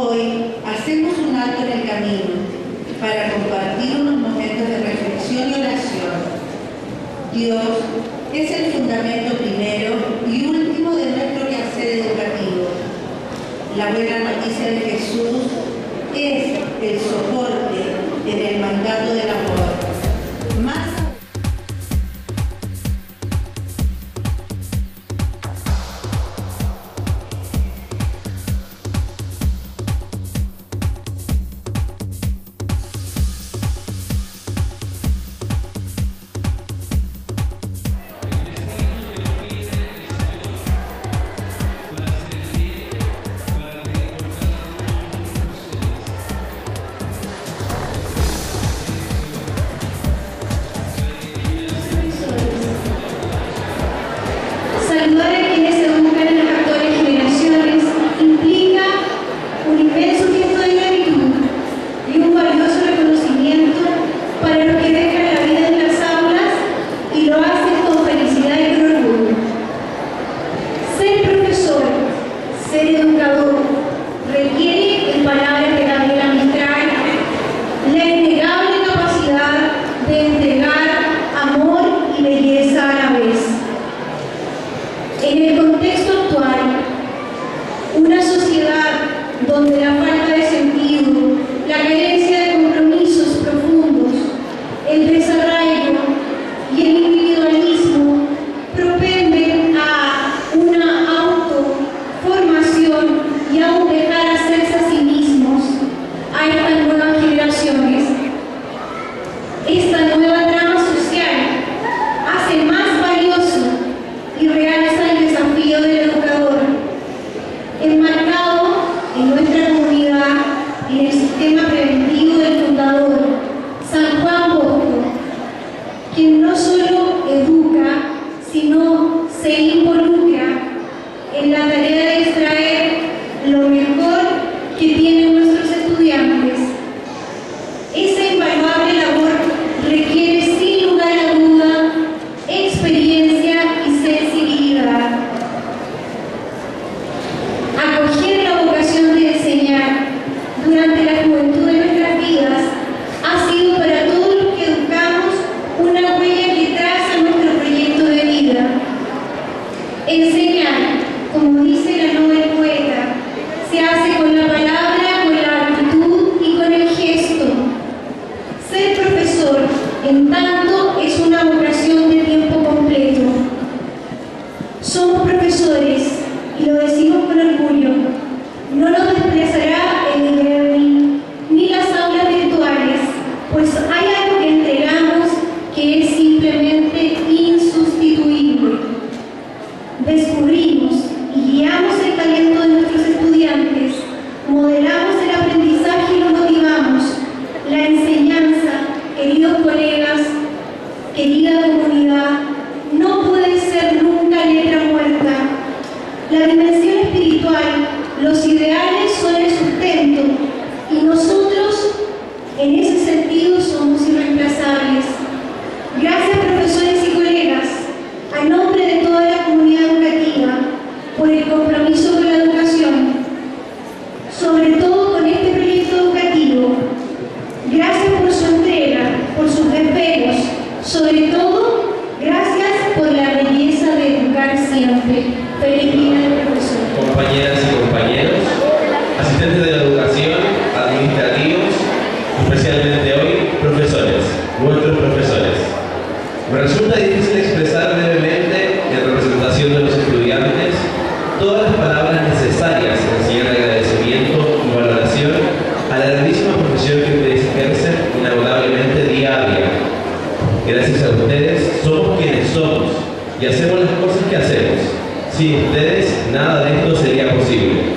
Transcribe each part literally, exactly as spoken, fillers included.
Hoy hacemos un alto en el camino para compartir unos momentos de reflexión y oración. Dios es el fundamento primero y último de nuestro quehacer educativo. La buena noticia de Jesús es el soporte en el mandato del amor. Más saludar a quienes se educan en las actuales generaciones implica un inmenso gesto de gratitud y un valioso reconocimiento para los que dejan la vida en las aulas y lo hacen con felicidad y con orgullo. Ser profesor, ser educador, requiere, en palabras de Gabriela Mistral, la innegable capacidad de entregar amor y belleza a la vez. En el contexto actual, una sociedad donde la falta de sentido, la carencia de compromisos profundos, el desarraigo y el individualismo propenden a una autoformación y a un dejar hacerse a sí mismos a estas nuevas generaciones. Esta nueva trama social hace más valioso y realza el desafío del educador, enmarcado en nuestra comunidad en el sistema preventivo del fundador, San Juan Bosco, quien no solo educa, sino se involucra en la tarea de extraer lo mejor que tienen nuestros estudiantes. Esa invaluable labor requiere sin lugar a duda experiencia y sensibilidad. Acoger la vocación de enseñar durante la juventud de nuestras vidas ha sido para todos los que educamos una huella que traza nuestro proyecto de vida. Enseñar, como dice la noble poeta, se hace con la palabra, con la actitud y con el gesto. Ser profesor, en tanto, es una vocación de tiempo completo. Somos profesores, y lo decimos con orgullo. No nos desplazará el e-learning ni las aulas virtuales, pues hay algo que entregamos que es simplemente insustituible. Descubrimos y guiamos el talento de nuestros estudiantes, modelamos el aprendizaje y lo motivamos. La enseñanza, queridos colegas, querida comunidad, no puede ser nunca letra muerta. La dimensión espiritual, los ideales son el sustento y nosotros, en ese sentido, somos irreemplazables. Gracias, profesores y colegas, a nombre de toda la comunidad educativa, por el compromiso con la educación, sobre todo con este proyecto educativo. Gracias por su entrega, por sus despegos, sobre todo, gracias por la belleza de educar siempre. Feliz día del profesor. Compañeras y compañeros, asistentes de la educación, administrativos, especialmente hoy, profesores, nuestros profesores. Me resulta difícil expresar brevemente, en representación de los estudiantes, todas las palabras necesarias en señal de agradecimiento y valoración a la grandísima profesión que ustedes ejercen inagotablemente día a día. Gracias a ustedes somos quienes somos y hacemos las cosas que hacemos. Sin ustedes nada de esto sería posible.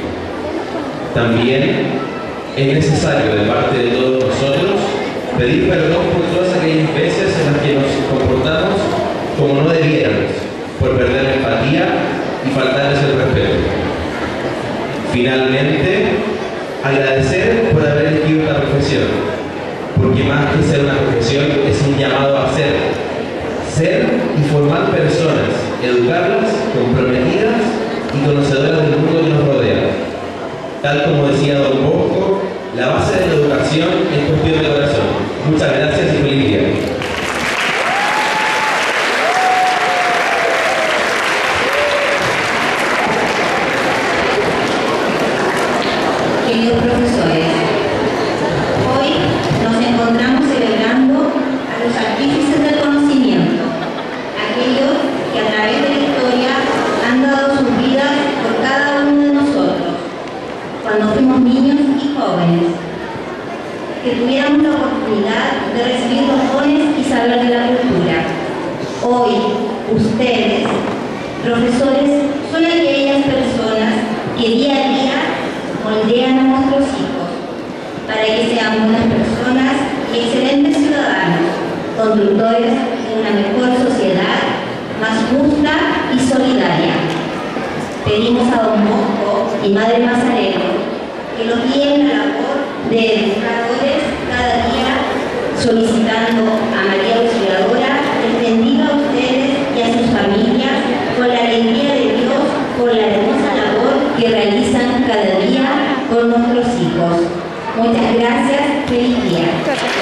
También es necesario de parte de todos nosotros pedir perdón por todas aquellas veces en las que nos comportamos como no debiéramos, por perder la empatía y faltarles el respeto. Finalmente, agradecer por haber elegido esta profesión, porque más que ser una profesión es un llamado a ser. Ser y formar personas, educarlas, comprometidas y conocedoras del mundo que nos rodea. Tal como decía Don Bosco, la base de la educación es cuestión de corazón. Muchas gracias y feliz día. Queridos profesores, hoy nos encontramos celebrando a los artífices del conocimiento, aquellos que a través de la historia han dado sus vidas por cada uno de nosotros, cuando fuimos niños y jóvenes, que tuviéramos la oportunidad de recibir los dones y saber de la cultura. Hoy, ustedes, profesores, son aquellas personas que día a día moldean a nuestros hijos para que sean buenas personas y excelentes ciudadanos, conductores de una mejor sociedad, más justa y solidaria. Pedimos a Don Bosco y Madre Mazareno que los guíen en la labor de educadores cada día, solicitando a María Auxiliadora les bendiga a ustedes y a sus familias con la alegría de Dios por la hermosa labor que realizan cada día con nuestros hijos. Muchas gracias, feliz día.